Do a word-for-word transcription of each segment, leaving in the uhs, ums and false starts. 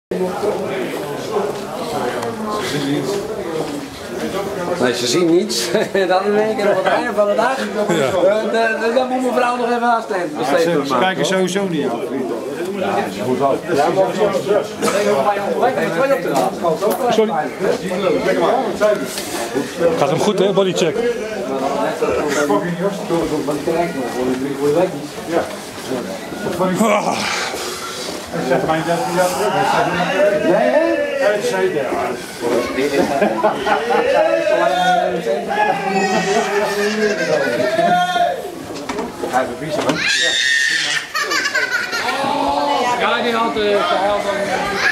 Nee, ze zien niets. Dan in één keer op het einde van de dag. Ja. Dan moet mevrouw nog even aanstaan. Ja, ze, ze kijken sowieso niet aan. Ja, dat moet wel. Ja, maar op de Sorry. Gaat hem goed, hè? Bodycheck. Ja. Zeg maar dat hij dat terug heeft. Nee, hè? Het zei daar. Hij heeft een visa, man. Ja, die had de helft van.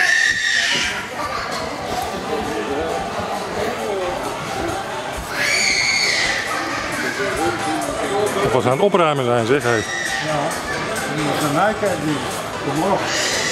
Of was aan het opruimen zijn, zeg hij. Ja, die is een nijker die. Kom op.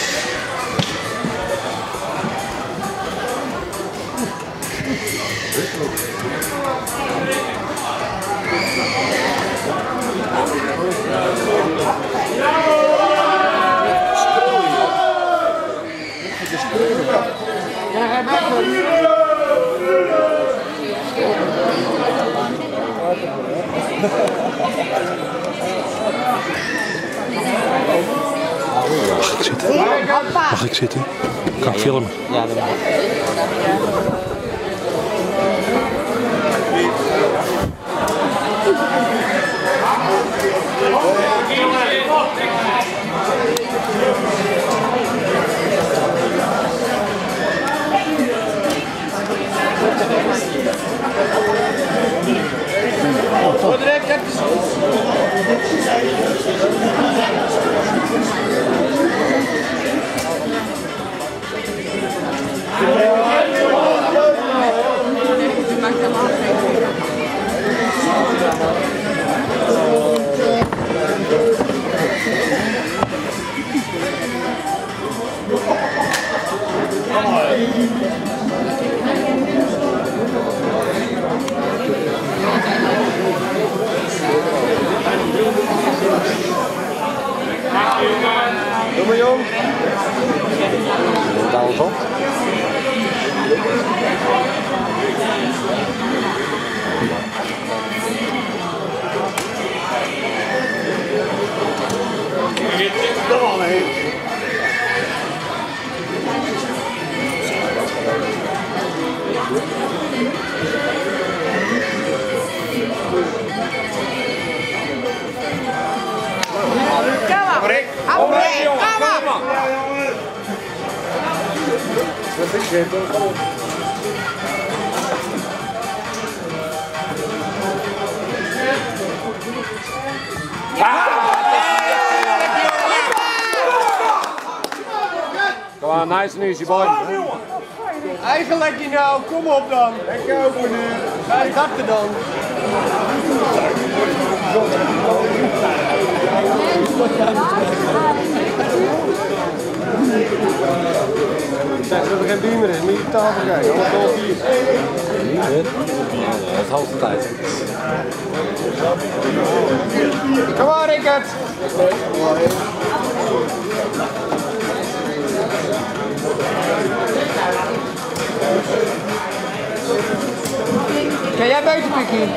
Mag ik zitten? Mag ik zitten? Kan ik filmen? Ja, dat mag. Doe maar jong. Daar op. Kom aan heen. Wat is dit? Kom aan, nice and easy boy. Eigenlijk je nou, kom op dan. Lekker open nu. Ga je dachten dan. Zeg dat er geen bier meer is, moet je op tafel kijken. Allemaal dol bier. Niet dat is halve tijd. Kom maar, Rickert. Kan jij buiten pikken?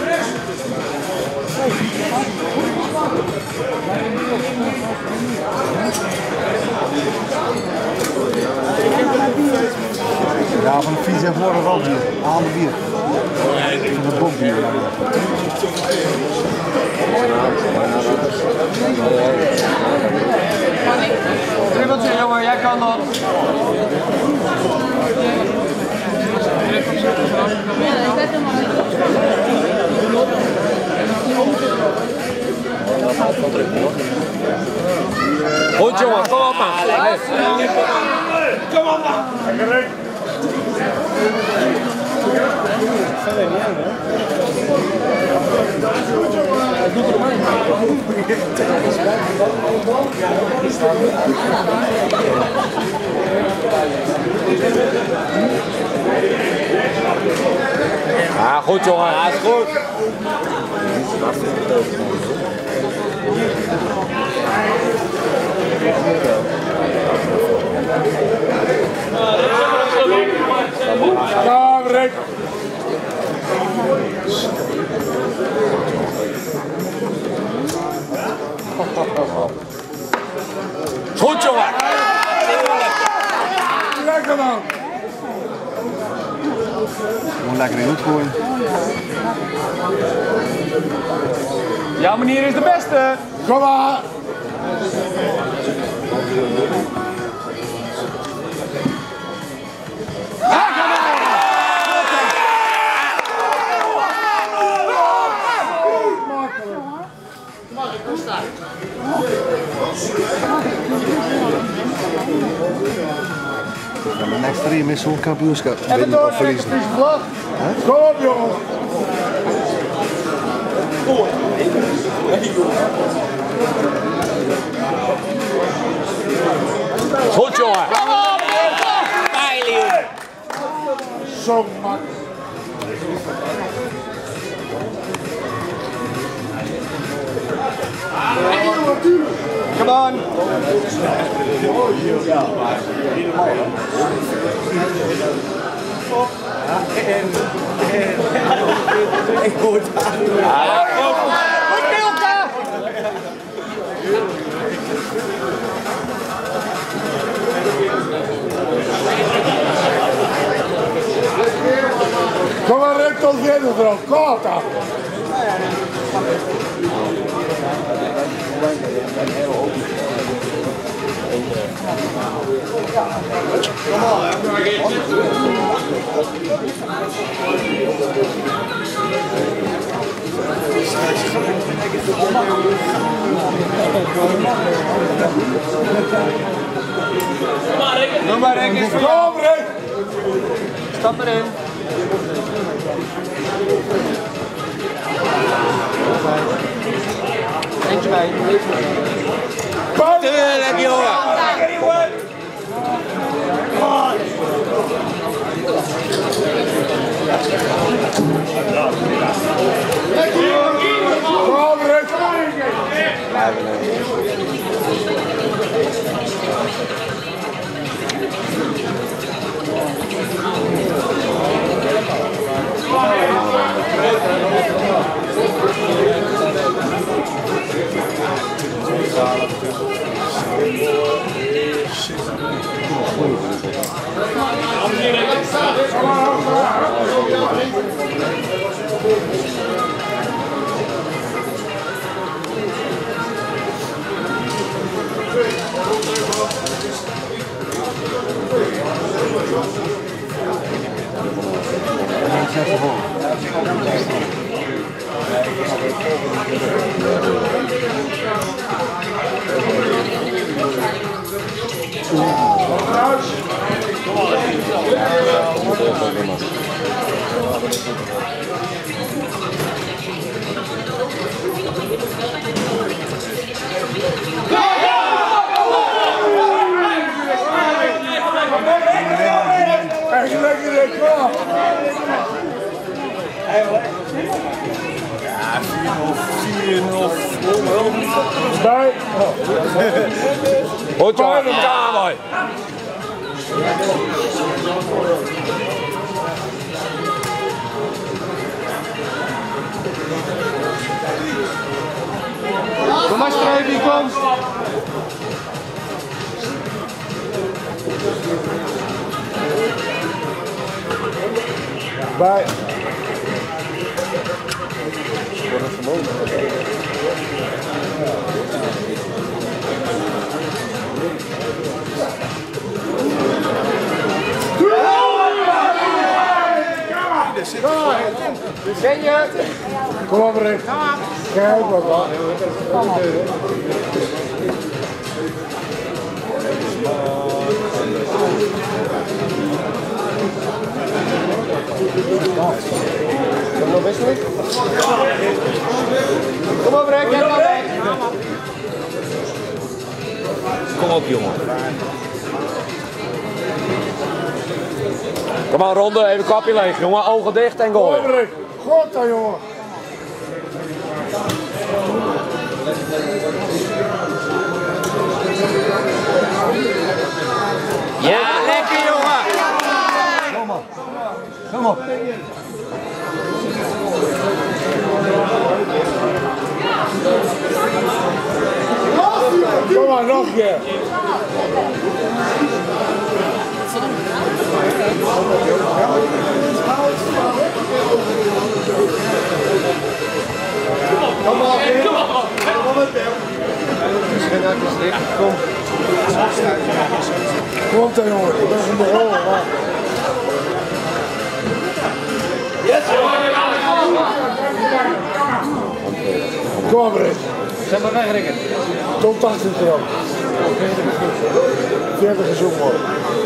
Ja, van de fiets en voor wel bier. Aan de bier. Van de bokbier. Dribbeltje jongen, jij kan dat. Goed jongen, kom op man. Kom op man. Ah, goed jongen, ja, is goed. Ja. Rick. Goed jongen! Lekker man! Gewoon lekker in het gooien. Jouw manier is de beste. Kom maar! De next drie is zo'n kampioenschap. Even door, verliezen. Kom op jongen! Goed jongen! Zo makkelijk. Come on. Goed! Kom maar Rick tot binnen bro, kort af. Doe maar Rick, is Kom Rick! stap erin. Eentje bij. Tuurlijk jongen! Kom Rick! Echt lekker Rick, kom! Ja, vier nul, vier nul. Bij! Goed jongen! Ja mooi! Kom maar streepje, kom. Bij! Ben je? Kom op Rick! Kijk wat man! Kom nog best niet. Kom op Rick, jij kan weg. Kom op jongen! Kom maar Ronde, even kapje leeg jongen, ogen dicht en Kom op gooien! Rick! God dan jongen! Ja, lekker jongen! Kom Kom op. Kom maar, nog een keer. Kom op, kom op. Kom op, misschien dat je schrik. Kom. Kom dan, jongen. Ik ben van de rol. Yes, kom op, Rick. Zeg maar wegrekken. Tot tachtig gram. veertig gezocht worden.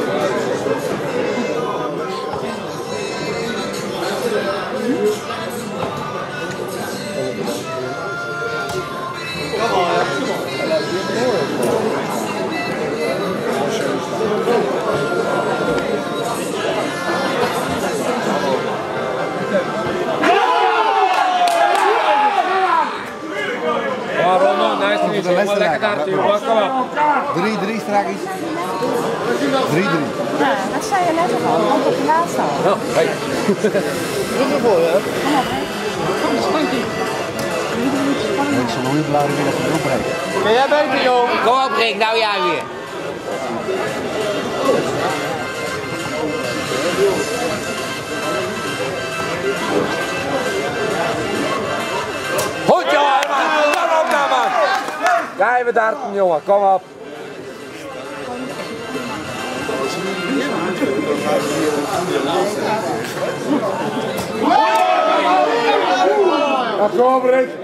Lekker daar, jongen. Kom op. drie drie straks. drie drie. Ja, dat zei je net al, want op de laatste al. Oh, hey. Goed ervoor, hè? Kom op, hè. Kom, Spankie. Ik zal nog niet blijven weer even opbreken. Ben jij beter, joh? Kom op Rick, nou jij weer. Goed jongen, man. Kom op nou, man. Ga even darten, jongen. Kom op. Ja, kom op, Rick.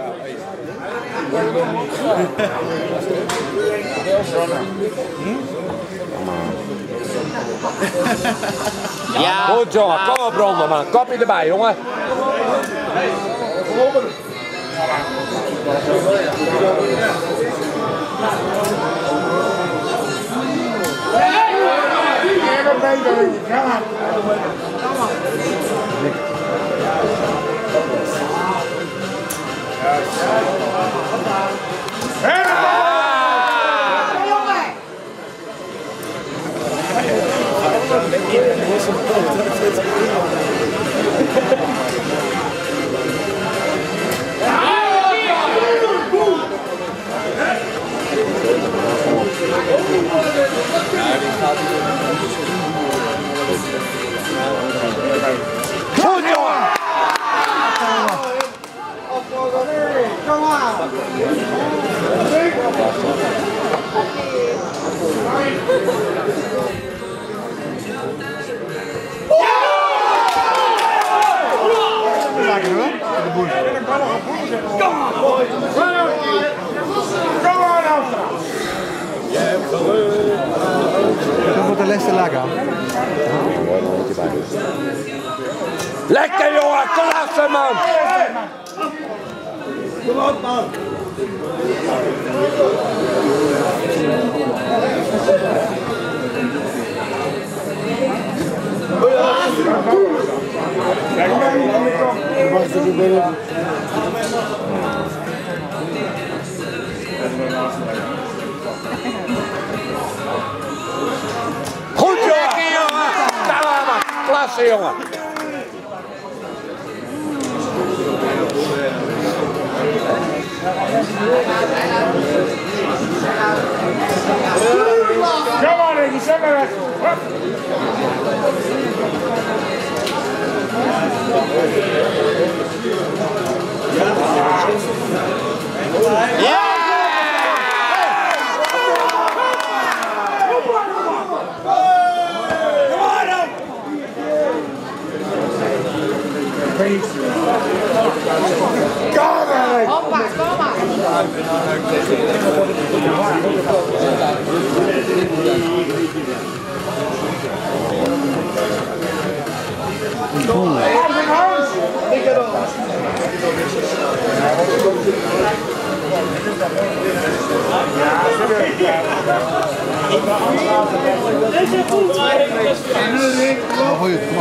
Ja. Goed jongen, kom op Ronde, man. Kopje erbij, jongen. Goed jongen! Kom aan! Lekker hoor. De boel. Kom aan! Kom aan, Alfa! Dat wordt de laatste lekker. Lekker jongen, klasse man! Kom op, man! Goed jongen! Daar man! Klasse jongen! Kom maar, Rick, zet maar weg! Ja! Hoppa, kom maar. Goeie, kom op.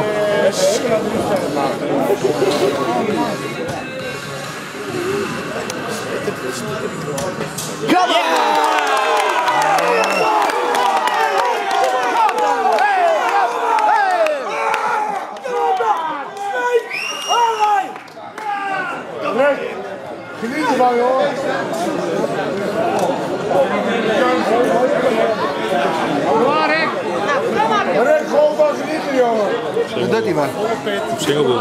Kom op! van joh. Waar Rick? Rick, gewoon was niet meer jongen. Wat doet hij maar? Op singelboel.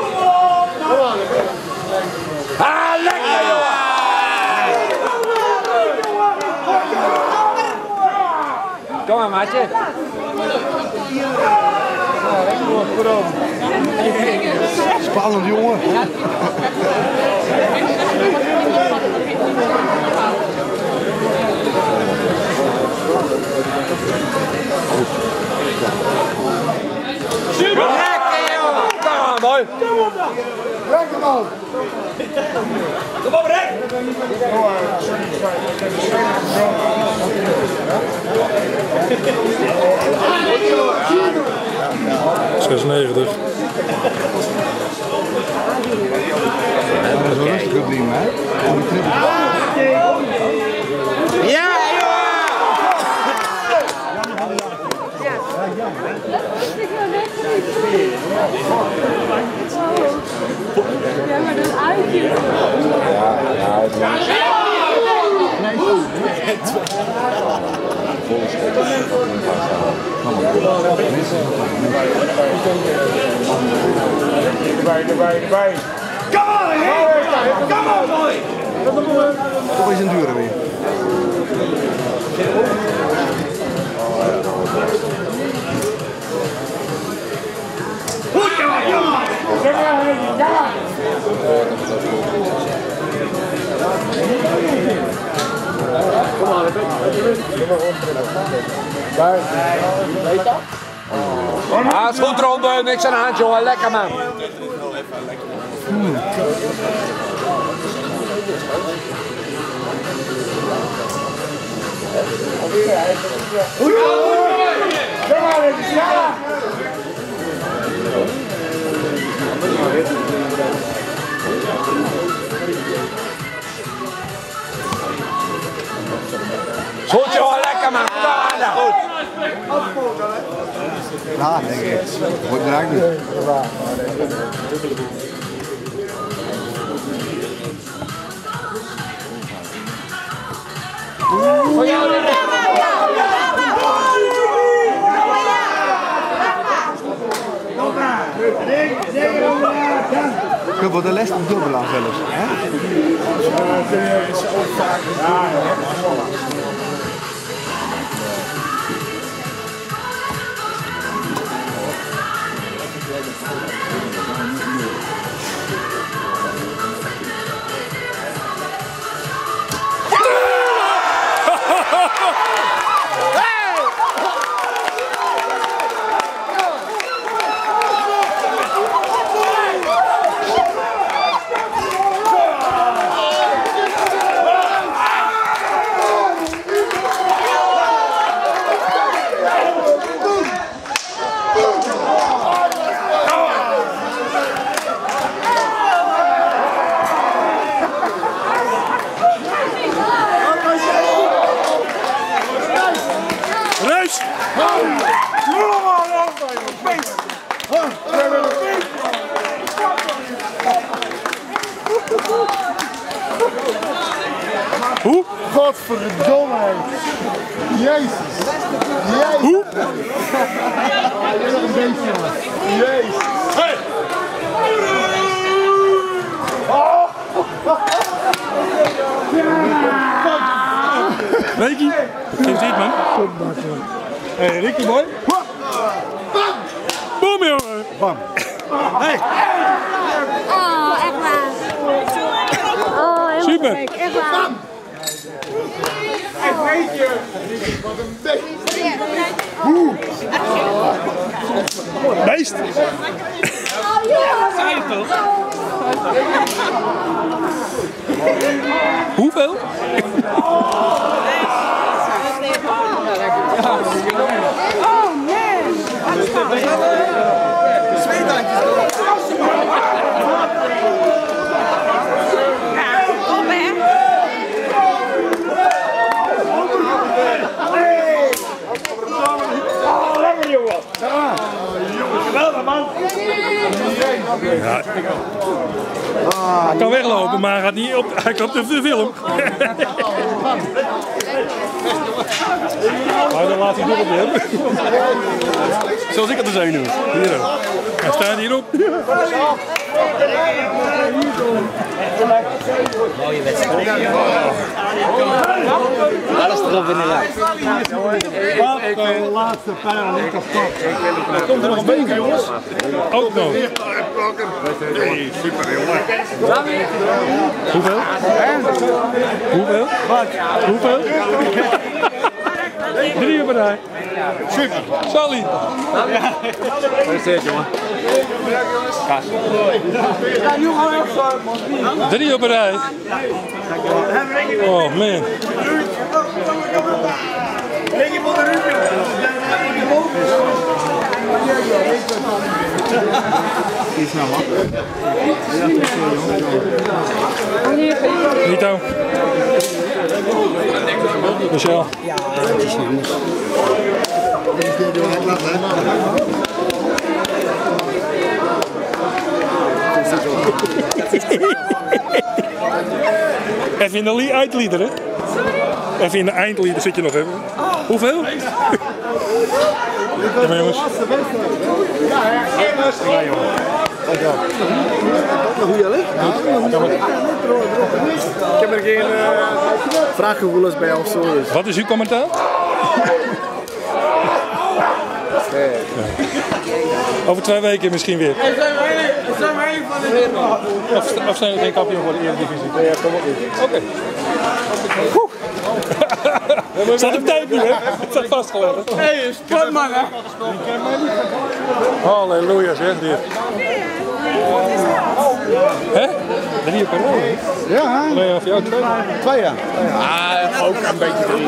Ah, lekker joh! Kom maar, maatje. Spannend jongen. Lekker joh! Kom maar, mooi. Lekker man. Kom op, Rick! zesennegentig. Dat is wel rustig op die hè? Ja, Ja, maar dat uitje. Erbij, erbij, erbij. Kom on, kom on, boy. Toch is een dure weer. Ah, het is goed Ron, niks aan de hand jongen, lekker man. Hmm. Goed jongen, lekker man. Goed. Ja, denk ik. Wordt eruit niet. Voor jou dit. Ik heb wel de les op dubbel aan zelfs. Hè? Hoe? Godverdomme. Jezus. Jezus. Hoe? Een beetje. Jezus. Hey. Oh. Ricky, geef dit man. Hé, hey, Ricky mooi. Bam! Boom jongen! Bam. Hey. Oh, echt waar. Oh, heel Super. leuk. Echt waar. Ik weet je. Wat een beest. Beest! Oh, ja. Hoeveel? Oh, man. Kom, hè. Oh, lekker jongen. Geweldig man. Ja. Hij kan weglopen, maar hij gaat niet op, hij komt op de film. Maar dan laat hij nog op hem. Zoals ik het er zijn nu. Hier ook. Hij staat hierop. Mooie wedstrijd. Alles erop in de lijst. Wat de laatste pijl niet kapot. Komt er nog een beetje, jongens? Ook nog. Nee, super jongen. Hoeveel? Hoeveel? Wat? Hoeveel? Drie op een rij. Super. Sally. Gefeliciteerd, jongen. Drie op een rij. Oh man. Nito. Michel. Ja, het is niet anders. Even in de eindlieder, hè? Even in de eindlieder zit je nog even. Hoeveel? Ja, maar jongens. Ja, jongen. Hoe jij ligt? Ik heb er geen uh, vraaggevoelens bij of zo. Dus. Wat is uw commentaar? Nee. Over twee weken misschien weer. Hey, zijn wij, zijn wij van de wereld? Of, of zijn we geen kampioen voor de Eredivisie? Nee, ja, kom op niet. Oké. Het staat op tijd nu, hè? Het staat vastgelegd. Hé, hey, sportman, hè? Halleluja, zeg dit. Hè? Drie op een rij. Ja, Nee, of jou twee. twee jaar. Ah, ook een beetje drie.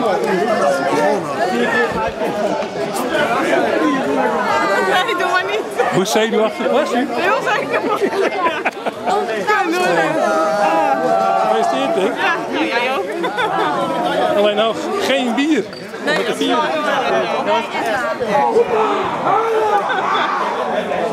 Nee, doe maar niet. Hoe zenuwachtig was u? Heel zeker. Ja, doe het. Gefeliciteerd, hè? Ja, jij ook. Alleen nou geen bier. Nee, dat is waar.